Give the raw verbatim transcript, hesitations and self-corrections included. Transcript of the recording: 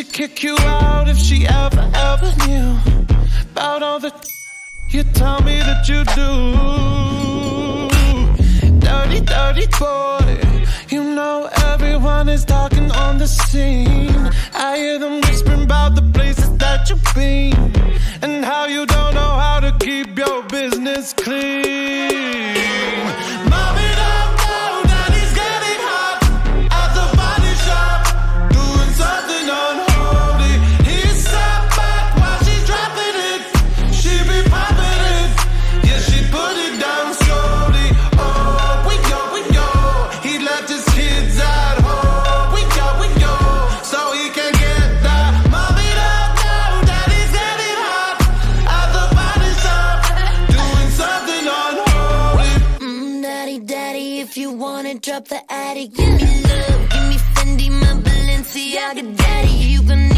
she'd kick you out if she ever, ever knew about all the you tell me that you do. Dirty, dirty boy, you know everyone is talking on the scene. I hear them whispering about the places that you've been and how you don't know how to keep your business clean. Mommy don't know that he's getting hot at the body shop, doing something unholy. He sat back while she's dropping it. She be popping it, yeah, she put it down slowly. Oh, we go, we go. He left his kids at home. We go, we go, so he can get that. Mommy don't know that he's getting hot at the body shop, doing something unholy. Mm, daddy, daddy, if you wanna drop the attic, give me love, give me Fendi, my Balenciaga, daddy, you can